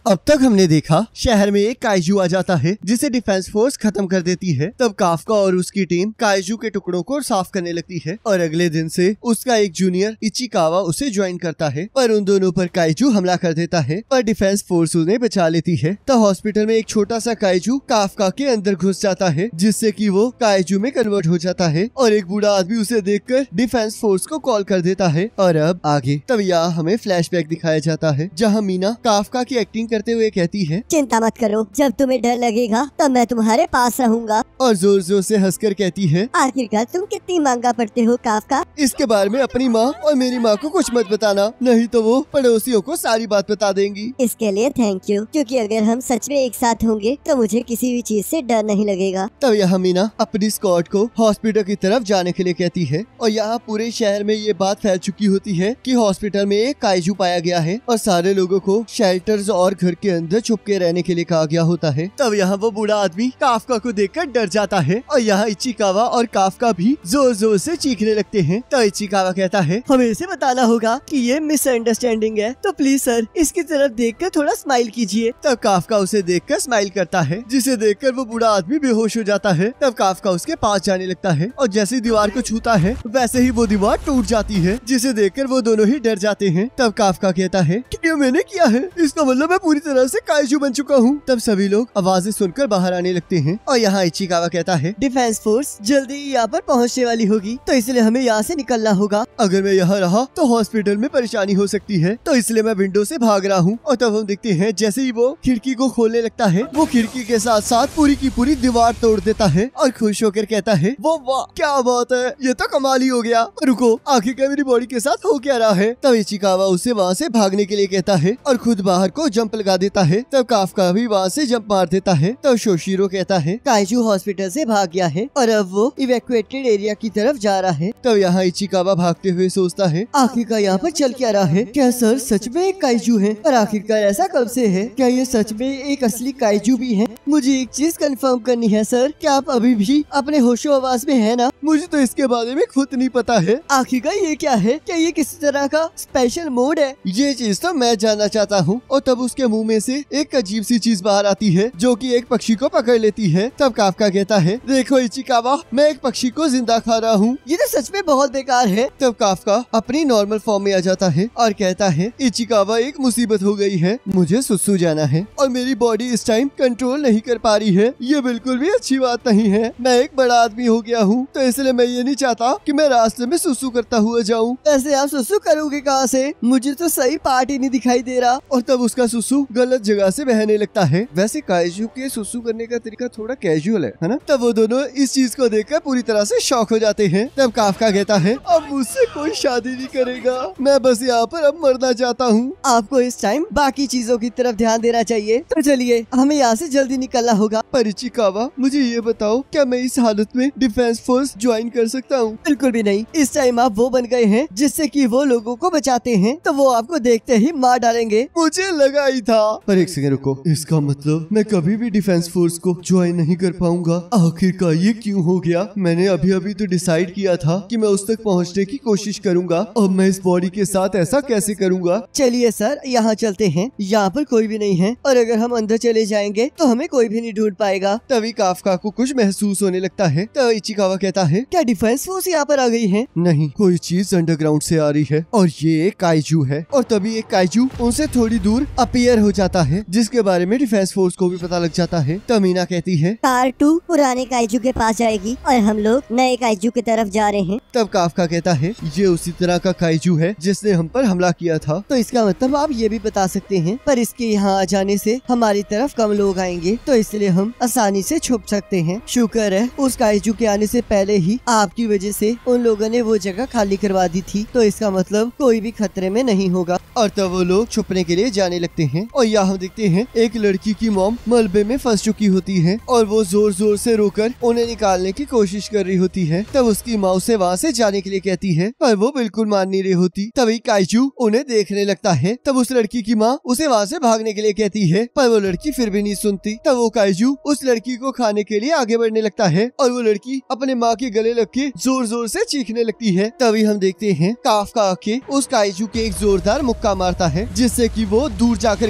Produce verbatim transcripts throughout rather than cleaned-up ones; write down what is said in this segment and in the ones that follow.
अब तक हमने देखा शहर में एक काइजू आ जाता है जिसे डिफेंस फोर्स खत्म कर देती है। तब काफका और उसकी टीम काइजू के टुकड़ों को साफ करने लगती है और अगले दिन से उसका एक जूनियर इचिकावा उसे ज्वाइन करता है, पर उन दोनों पर काइजू हमला कर देता है, पर डिफेंस फोर्स उन्हें बचा लेती है। तब हॉस्पिटल में एक छोटा सा काइजू काफका के अंदर घुस जाता है जिससे कि वो काइजू में कन्वर्ट हो जाता है और एक बूढ़ा आदमी उसे देखकर डिफेंस फोर्स को कॉल कर देता है। और अब आगे तब यहाँ हमें फ्लैशबैक दिखाया जाता है जहाँ मीना काफका की एक्टिंग करते हुए कहती है, चिंता मत करो, जब तुम्हें डर लगेगा तब मैं तुम्हारे पास रहूंगा। और जोर जोर से हंसकर कहती है, आखिरकार तुम कितनी मांगा पड़ते हो काफका। इसके बारे में अपनी माँ और मेरी माँ को कुछ मत बताना, नहीं तो वो पड़ोसियों को सारी बात बता देंगी। इसके लिए थैंक यू, क्योंकि अगर हम सच में एक साथ होंगे तो मुझे किसी भी चीज से डर नहीं लगेगा। तब यहाँ मीना अपनी स्क्वाड को हॉस्पिटल की तरफ जाने के लिए कहती है और यहाँ पूरे शहर में ये बात फैल चुकी होती है कि हॉस्पिटल में एक काइजू पाया गया है और सारे लोगों को शेल्टर्स और घर के अंदर छुप के रहने के लिए कहा गया होता है। तब यहाँ वो बूढ़ा आदमी काफका को देखकर डर जाता है और यहाँ इचिकावा और काफका भी जोर जोर से चीखने लगते हैं। तो इचिकावा कहता है, हमें इसे बताना होगा कि ये मिसअंडरस्टैंडिंग है, तो प्लीज सर इसकी तरफ देखकर थोड़ा स्माइल कीजिए। तब काफका उसे देखकर स्माइल करता है जिसे देखकर वो बूढ़ा आदमी बेहोश हो जाता है। तब काफका उसके पास जाने लगता है और जैसे ही दीवार को छूता है वैसे ही वो दीवार टूट जाती है जिसे देखकर वो दोनों ही डर जाते हैं। तब काफका कहता है कि ये मैंने किया है, इसका मतलब मैं पूरी तरह से काइजू बन चुका हूँ। तब सभी लोग आवाजें सुनकर बाहर आने लगते हैं और यहाँ इचिकावा कहता है, डिफेंस फोर्स जल्दी यहाँ पर पहुँचने वाली होगी, तो इसलिए हमें यहाँ से निकलना होगा। अगर मैं यहाँ रहा तो हॉस्पिटल में परेशानी हो सकती है, तो इसलिए मैं विंडो से भाग रहा हूँ। और तब हम देखते हैं जैसे ही वो खिड़की को खोलने लगता है वो खिड़की के साथ साथ पूरी की पूरी दीवार तोड़ देता है और खुश होकर कहता है, वो वाह क्या बात है, ये तो कमाल ही हो गया। रुको, आखिरकार मेरी बॉडी के साथ हो क्या रहा है। तब इचिकावा उसे वहाँ से भागने के लिए कहता है और खुद बाहर को जंप लगा देता है। तब काफका भी वहाँ से जंप मार देता है। तब शोशिरो कहता है, काइजू हॉस्पिटल से भाग गया है और अब वो इवैक्यूएटेड एरिया की तरफ जा रहा है। तब यहाँ इचिकावा भागते हुए सोचता है, आखिरकार यहाँ पर चल क्या रहा है, क्या सर सच में एक काइजू है, और आखिरकार ऐसा कब से है, क्या ये सच में एक असली काइजू भी है। मुझे एक चीज कंफर्म करनी है सर, क्या आप अभी भी अपने होशो आवाज में है ना, मुझे तो इसके बारे में खुद नहीं पता है। आखिरकार ये क्या है, क्या ये किसी तरह का स्पेशल मोड है, ये चीज तो मैं जानना चाहता हूँ। और तब उसके मुंह में से एक अजीब सी चीज बाहर आती है जो कि एक पक्षी को पकड़ लेती है। तब काफका कहता है, देखो इचिकावा, मैं एक पक्षी को जिंदा खा रहा हूँ, ये तो सच में बहुत बेकार है। तब काफका अपनी नॉर्मल फॉर्म में आ जाता है और कहता है, इचिकावा एक मुसीबत हो गई है, मुझे सुसु जाना है और मेरी बॉडी इस टाइम कंट्रोल नहीं कर पा रही है, ये बिल्कुल भी अच्छी बात नहीं है। मैं एक बड़ा आदमी हो गया हूँ, तो इसलिए मैं ये नहीं चाहता कि मैं रास्ते में सुसु करता हुआ जाऊँ। ऐसे आप सुसु करोगे कहाँ से, मुझे तो सही पार्ट ही नहीं दिखाई दे रहा। और तब उसका सुसु गलत जगह से बहने लगता है। वैसे काइजू के सुसु करने का तरीका थोड़ा कैजुअल है, है ना। तब वो दोनों इस चीज को देखकर पूरी तरह से शॉक हो जाते हैं। तब काफका कहता है, अब मुझसे कोई शादी नहीं करेगा, मैं बस यहाँ पर अब मरना चाहता हूँ। आपको इस टाइम बाकी चीजों की तरफ ध्यान देना चाहिए, तो चलिए हमें यहाँ से जल्दी निकलना होगा। पर इचिकावा, मुझे ये बताओ, क्या मैं इस हालत में डिफेंस फोर्स ज्वाइन कर सकता हूँ? बिल्कुल भी नहीं, इस टाइम आप वो बन गए हैं जिससे कि वो लोगों को बचाते हैं, तो वो आपको देखते ही मार डालेंगे। मुझे लगा ही था। पर एक सेकंड रुको, इसका मतलब मैं कभी भी डिफेंस फोर्स को ज्वाइन नहीं कर पाऊंगा। आखिरकार ये क्यों हो गया? मैंने अभी अभी तो डिसाइड किया था कि मैं उस तक पहुंचने की कोशिश करूंगा, अब मैं इस बॉडी के साथ ऐसा कैसे करूंगा? चलिए सर, यहाँ चलते हैं, यहाँ पर कोई भी नहीं है और अगर हम अंदर चले जाएंगे तो हमें कोई भी नहीं ढूंढ पाएगा। तभी काफका को कुछ महसूस होने लगता है। तो इचिकावा कहता है, क्या डिफेंस फोर्स यहाँ पर आ गई है? नहीं, कोई चीज अंडरग्राउंड से आ रही है और ये एक काइजू है। और तभी एक काइजू उनसे थोड़ी दूर अपीयर हो जाता है जिसके बारे में डिफेंस फोर्स को भी पता लग जाता है। तो मीना कहती है, कार टू पुराने काइजू के पास जाएगी और हम लोग नए काइजू की तरफ जा रहे हैं। तब काफका कहता है, ये उसी तरह का काइजू है जिसने हम पर हमला किया था, तो इसका मतलब आप ये भी बता सकते हैं, पर इसके यहाँ आ जाने से हमारी तरफ कम लोग आएंगे, तो इसलिए हम आसानी से छुप सकते हैं। शुक्र है उस काइजू के आने से पहले ही आपकी वजह से उन लोगों ने वो जगह खाली करवा दी थी, तो इसका मतलब कोई भी खतरे में नहीं होगा। और तब वो लोग छुपने के लिए जाने लगते हैं और यहाँ देखते हैं एक लड़की की मॉम मलबे में फंस चुकी होती है और वो जोर जोर से रोकर उन्हें निकालने की कोशिश कर रही होती है। तब उसकी माँ उसे वहाँ से जाने के लिए कहती है पर वो बिल्कुल मान नहीं रही होती। तभी काइजू उन्हें देखने लगता है। तब उस लड़की की माँ उसे वहाँ से भागने के लिए कहती है पर वो लड़की फिर भी नहीं सुनती। तब वो काइजू उस लड़की को खाने के लिए आगे बढ़ने लगता है और वो लड़की अपने माँ के गले लग के जोर जोर से चीखने लगती है। तभी हम देखते हैं काफका आके उस काइजू के एक जोरदार मुक्का मारता है जिससे कि वो दूर जाकर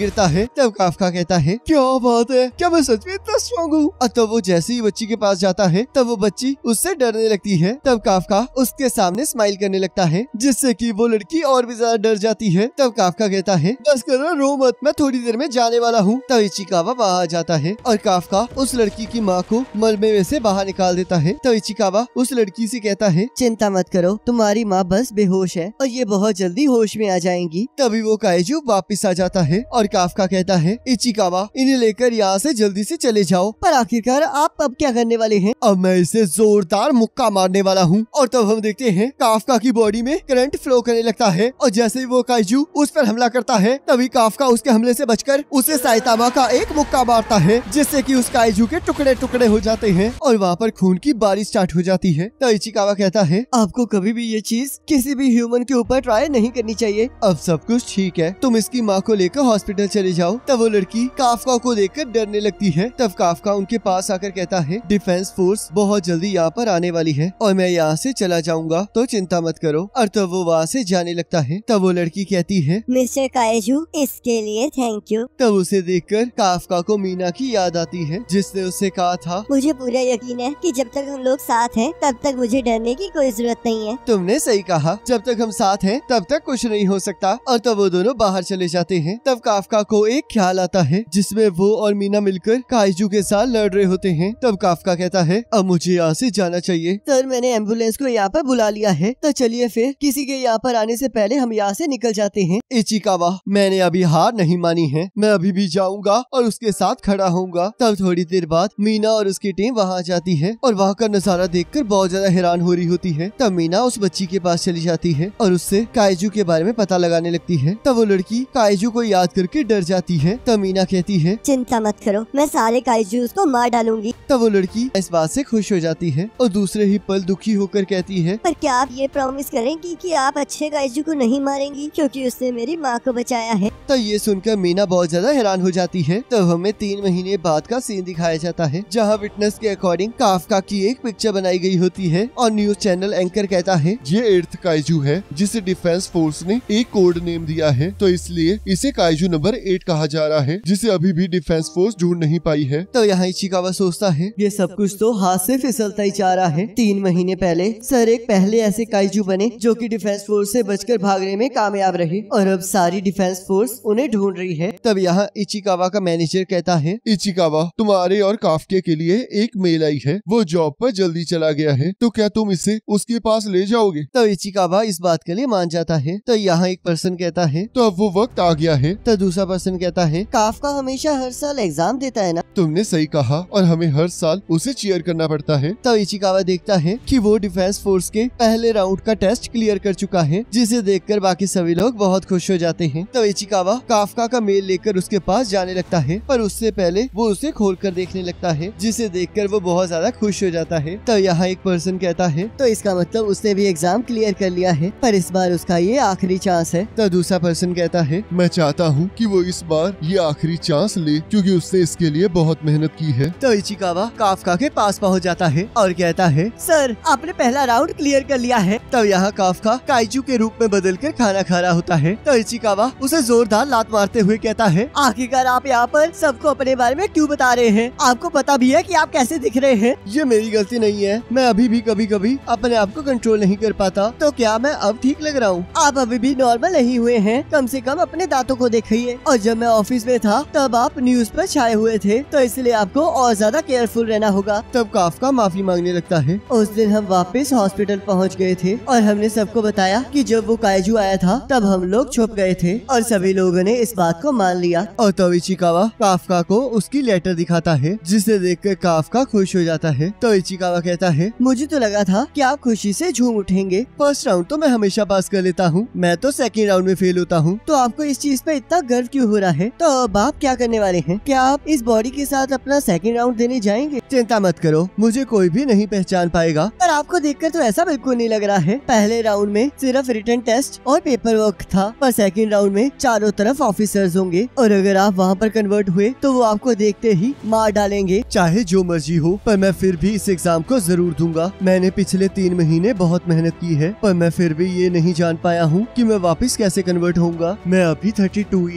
गिरता है। तब काफका कहता है क्या बात है, क्या मैं सच में इतना स्ट्रॉन्ग हूँ। और तब वो जैसे ही बच्ची के पास जाता है तब वो बच्ची उससे डरने लगती है। तब काफका उसके सामने स्माइल करने लगता है जिससे कि वो लड़की और भी ज्यादा डर जाती है। तब काफका कहता है बस करो, रो मत, मैं थोड़ी देर में जाने वाला हूँ। तब इचिकावा वहाँ आ जाता है और काफका उस लड़की की माँ को मलबे में से बाहर निकाल देता है। तब इचिकावा उस लड़की से कहता है चिंता मत करो, तुम्हारी माँ बस बेहोश है और ये बहुत जल्दी होश में आ जाएंगी। तभी वो काइजू वापिस आ जाता है और काफका कहता है इचिकावा इन्हें लेकर यहाँ से जल्दी से चले जाओ। पर आखिरकार आप अब क्या करने वाले हैं? अब मैं इसे जोरदार मुक्का मारने वाला हूँ। और तब हम देखते हैं काफका की बॉडी में करंट फ्लो करने लगता है और जैसे ही वो काइजू उस पर हमला करता है तभी काफका उसके हमले से बचकर उसे साइतामा का एक मुक्का मारता है जिससे कि उस काइजू के टुकड़े टुकड़े हो जाते हैं और वहाँ पर खून की बारिश स्टार्ट हो जाती है। तो इचिकावा कहता है आपको कभी भी ये चीज किसी भी ह्यूमन के ऊपर ट्राई नहीं करनी चाहिए। अब सब कुछ ठीक है, तुम इसकी माँ को लेकर हॉस्पिटल चले जाओ। तब वो लड़की काफका को देखकर डरने लगती है। तब काफका उनके पास आकर कहता है डिफेंस फोर्स बहुत जल्दी यहाँ पर आने वाली है और मैं यहाँ से चला जाऊंगा, तो चिंता मत करो। और तब वो वहाँ से जाने लगता है। तब वो लड़की कहती है मिस्टर काइजू इसके लिए थैंक यू। तब उसे देखकर काफका को मीना की याद आती है जिसने उससे कहा था मुझे पूरा यकीन है कि जब तक हम लोग साथ हैं तब तक मुझे डरने की कोई जरूरत नहीं है। तुमने सही कहा, जब तक हम साथ हैं तब तक कुछ नहीं हो सकता। और तब वो दोनों बाहर चले जाते हैं। तब काफका को एक ख्याल आता है जिसमें वो और मीना मिलकर काइजू के साथ लड़ रहे होते हैं। तब काफका कहता है अब मुझे यहाँ से जाना चाहिए। सर मैंने एम्बुलेंस को यहाँ पर बुला लिया है, तो चलिए फिर किसी के यहाँ पर आने से पहले हम यहाँ से निकल जाते हैं। इचिकावा मैंने अभी हार नहीं मानी है, मैं अभी भी जाऊंगा और उसके साथ खड़ा होऊंगा। तब थोड़ी देर बाद मीना और उसकी टीम वहाँ जाती है और वहाँ का नजारा देखकर बहुत ज्यादा हैरान हो रही होती है। तब मीना उस बच्ची के पास चली जाती है और उससे काइजू के बारे में पता लगाने लगती है। तब वो लड़की काइजू को याद करके डर जाती है। तब मीना कहती है चिंता मत करो, मैं सारे काइजूस को मार डालूंगी। तब वो लड़की इस बात से खुश हो जाती है और दूसरे ही पल दुखी होकर कहती है पर क्या आप ये प्रॉमिस करेंगी कि आप अच्छे काइजू को नहीं मारेंगी क्योंकि उसने मेरी माँ को बचाया है। तो ये सुनकर मीना बहुत ज्यादा हैरान हो जाती है। तब हमें तीन महीने बाद का सीन दिखाया जाता है जहाँ विटनेस के अकॉर्डिंग काफका की एक पिक्चर बनाई गई होती है और न्यूज चैनल एंकर कहता है ये एर्थ काइजू है जिसे डिफेंस फोर्स ने एक कोड नेम दिया है, तो इसलिए इसे काइजू नंबर एट कहा जा रहा है जिसे अभी भी डिफेंस फोर्स ढूंढ नहीं पाई है। तो यहाँ इचिकावा सोचता है ये सब कुछ तो हाथ से फिसलता ही जा रहा है। तीन महीने पहले सर एक पहले ऐसे काइजू बने जो कि डिफेंस फोर्स से बचकर भागने में कामयाब रहे और अब सारी डिफेंस फोर्स उन्हें ढूंढ रही है। तब यहाँ इचिकावा का मैनेजर कहता है इचिकावा तुम्हारे और काफके के लिए एक मेल आई है, वो जॉब पर जल्दी चला गया है, तो क्या तुम इसे उसके पास ले जाओगे? तो इचिकावा इस बात के लिए मान जाता है। तो यहाँ एक पर्सन कहता है तो अब वो वक्त आ गया है। तो दूसरा पर्सन कहता है काफका हमेशा हर साल एग्जाम देता है ना। तुमने सही कहा और हमें हर साल उसे चीयर करना पड़ता है। तो इचिकावा देखता है कि वो डिफेंस फोर्स के पहले राउंड का टेस्ट क्लियर कर चुका है जिसे देखकर बाकी सभी लोग बहुत खुश हो जाते हैं। तो इचिकावा काफका का मेल लेकर उसके पास जाने लगता है पर उससे पहले वो उसे खोल कर देखने लगता है जिसे देखकर वो बहुत ज्यादा खुश हो जाता है। तो यहाँ एक पर्सन कहता है तो इसका मतलब उसने भी एग्जाम क्लियर कर लिया है पर इस बार उसका ये आखिरी चांस है। तो दूसरा पर्सन कहता है मैं चाहता हूँ कि वो इस बार ये आखिरी चांस ले क्योंकि उसने इसके लिए बहुत मेहनत की है। तो इचिकावा काफका के पास पहुँच जाता है और कहता है सर आपने पहला राउंड क्लियर कर लिया है। तब यहाँ काफका काइजू के रूप में बदल कर खाना खा रहा होता है। तो इचिकावा उसे जोरदार लात मारते हुए कहता है आखिरकार आप यहाँ पर सबको अपने बारे में क्यों बता रहे हैं? आपको पता भी है कि आप कैसे दिख रहे हैं। ये मेरी गलती नहीं है, मैं अभी भी कभी कभी अपने आप को कंट्रोल नहीं कर पाता। तो क्या मैं अब ठीक लग रहा हूँ? आप अभी भी नॉर्मल नहीं हुए हैं, कम से कम अपने दांतों को देखिए। और जब मैं ऑफिस में था तब आप न्यूज पर छाए हुए थे तो इसलिए आपको और ज्यादा केयरफुल रहना होगा। तब काफका माफी मांगने लगता है। उस दिन हम वापस हॉस्पिटल पहुँच गए थे और हमने सबको बताया कि जब वो काइजू आया था तब हम लोग छुप गए थे और सभी लोगों ने इस बात को मान लिया। और तब इचिकावा काफका को उसकी लेटर दिखाता है जिसे देखकर काफका खुश हो जाता है। तो इचिकावा कहता है मुझे तो लगा था कि आप खुशी से झूम उठेंगे, फर्स्ट राउंड तो मैं हमेशा पास कर लेता हूँ, मैं तो सेकंड राउंड में फेल होता हूँ, तो आपको इस चीज पे इतना गर्व क्यों हो रहा है? तो अब आप क्या करने वाले हैं? क्या आप इस बॉडी के साथ अपना सेकंड राउंड देने जाएंगे? चिंता मत करो, मुझे कोई भी नहीं पहचान पाएगा। पर आपको देखकर तो ऐसा बिल्कुल नहीं लग रहा है। पहले राउंड में सिर्फ रिटन टेस्ट और पेपर वर्क था पर सेकंड राउंड में चारों तरफ ऑफिसर्स होंगे और अगर आप वहाँ पर कन्वर्ट हुए तो वो आपको देखते ही मार डालेंगे। चाहे जो मर्जी हो पर मैं फिर भी इस एग्जाम को जरूर दूंगा। मैंने पिछले तीन महीने बहुत मेहनत की है पर मैं फिर भी ये नहीं जान पाया हूँ कि मैं वापस कैसे कन्वर्ट होऊंगा। मैं अभी थर्टी टू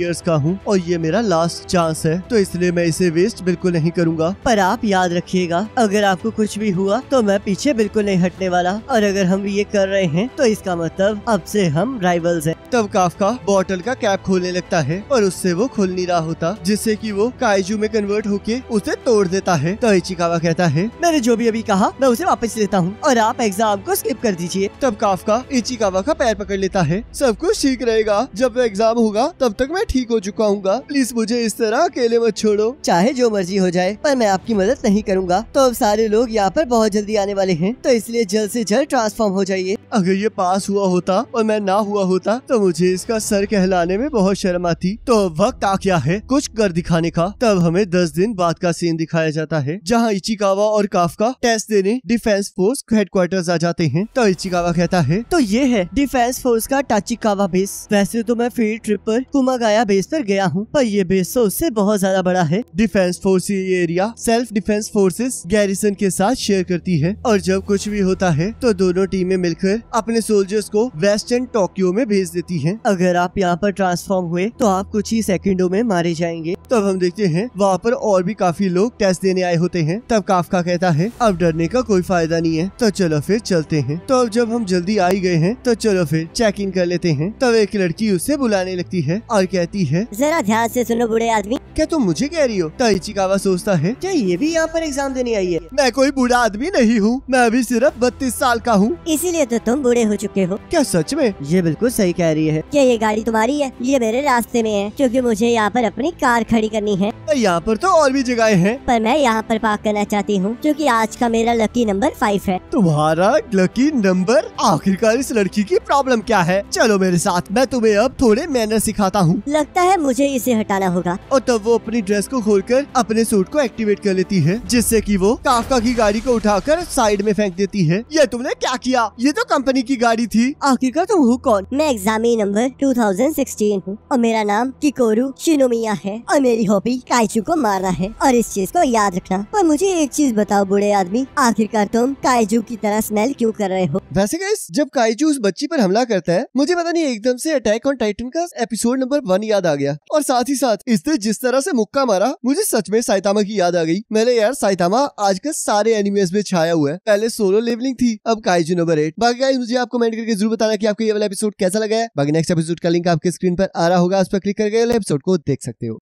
इयर्स का हूँ और ये मेरा लास्ट चांस है, तो इसलिए मैं इसे वेस्ट बिल्कुल नहीं करूँगा। पर आप याद रखिएगा, अगर आपको कुछ भी हुआ तो मैं पीछे बिल्कुल नहीं हटने वाला, और अगर हम ये कर रहे हैं तो इसका मतलब अब से हम राइवल्स हैं। तब काफका बॉटल का कैप खोलने लगता है और उससे वो खुल नहीं रहा होता, जिससे कि वो काइजू में कन्वर्ट होके उसे तोड़ देता है। तो इचिकावा कहता है, मैंने जो भी अभी कहा मैं उसे वापस लेता हूँ और आप एग्जाम को स्किप कर दीजिए। तब काफका इचिकावा का पैर पकड़ लेता है। सब कुछ ठीक रहेगा, जब एग्जाम होगा तब तक मैं ठीक हो चुका हूँ। प्लीज मुझे इस तरह अकेले मत छोड़ो, चाहे जो मर्जी हो जाए, पर मैं आपकी मदद नहीं करूँगा। तो अब सारे लोग यहाँ पर बहुत जल्दी आने वाले हैं, तो इसलिए जल्द से जल्द ट्रांसफॉर्म हो जाइए। अगर ये पास हुआ होता और मैं ना हुआ होता तो मुझे इसका सर कहलाने में बहुत शर्म आती। तो अब वक्त आ गया है कुछ कर दिखाने का। तब हमें दस दिन बाद का सीन दिखाया जाता है, जहाँ इचिकावा और काफका टेस्ट देने डिफेंस फोर्स हेडक्वार्टर्स आ जाते हैं। तो इचिकावा कहता है, तो ये है डिफेंस फोर्स का टाचिकावा बेस। वैसे तो मैं फील्ड ट्रिप पर कुमागाया बेस पर गया हूँ, पर ये बेस तो उससे बहुत ज्यादा बड़ा है। डिफेंस फोर्स ये area self defence forces garrison के साथ शेयर करती है, और जब कुछ भी होता है तो दोनों टीमें मिलकर अपने सोल्जर्स को वेस्टर्न टोक्यो में भेज देती हैं। अगर आप यहाँ पर ट्रांसफॉर्म हुए तो आप कुछ ही सेकंडों में मारे जाएंगे। तब हम देखते हैं वहाँ पर और भी काफी लोग टेस्ट देने आए होते हैं। तब काफका कहता है, अब डरने का कोई फायदा नहीं है, तो चलो फिर चलते हैं। तो अब जब हम जल्दी आ ही गए हैं तो चलो फिर चेक इन कर लेते हैं। तब एक लड़की उसे बुलाने लगती है और कहती है, जरा ध्यान से सुनो बूढ़े आदमी। क्या तुम मुझे कह रही हो? तो इचिकावा सोचता है, क्या ये भी यहाँ पर एग्जाम देने आई है? मैं कोई बूढ़ा आदमी नहीं हूँ, मैं अभी सिर्फ बत्तीस साल का हूँ। इसीलिए तो तुम बूढ़े हो चुके हो। क्या सच में? ये बिल्कुल सही कह रही है। क्या ये गाड़ी तुम्हारी है? ये मेरे रास्ते में है, क्योंकि मुझे यहाँ पर अपनी कार खड़ी करनी है। यहाँ पर तो और भी जगह हैं, पर मैं यहाँ पर पार्क करना चाहती हूँ, क्योंकि आज का मेरा लकी नंबर फाइव है। तुम्हारा लकी नंबर? आखिरकार इस लड़की की प्रॉब्लम क्या है? चलो मेरे साथ, मैं तुम्हें अब थोड़े मैनर सिखाता हूँ। लगता है मुझे इसे हटाना होगा। और तब वो अपनी ड्रेस को खोलकर अपने सूट को एक्टिवेट कर लेती है, जिससे कि वो काफका की गाड़ी को उठाकर साइड में फेंक देती है। ये तुमने क्या किया? ये तो कंपनी की गाड़ी थी। आखिरकार तुम हो कौन? मैं examinee number two thousand sixteen हूँ और मेरा नाम किकोरू शिनोमिया है और मेरी हॉबी काइजू को मारना है, और इस चीज को याद रखना। पर मुझे एक चीज बताओ बूढ़े आदमी, आखिरकार तुम काइजू की तरह स्मेल क्यों कर रहे हो? वैसे गाइस, जब काइजू उस बच्ची पर हमला करता है, मुझे पता नहीं एकदम से अटैक ऑन टाइटन का एपिसोड नंबर वन याद आ गया, और साथ ही साथ इसने जिस तरह से मुक्का मारा, मुझे सच में साइतामा की याद आ गई। मैंने यार साइतामा आजकल सारे एनिमेस में छाया हुआ है। पहले सोलो लेवलिंग थी, अब काइजू नंबर एट। बाकी गाइस, मुझे आप कमेंट करके जरूर बताना कि आपको ये वाला एपिसोड कैसा लगा है। बाकी नेक्स्ट एपिसोड का लिंक आपके स्क्रीन पर आ रहा होगा, उस पर क्लिक करके एपिसोड को देख सकते हो।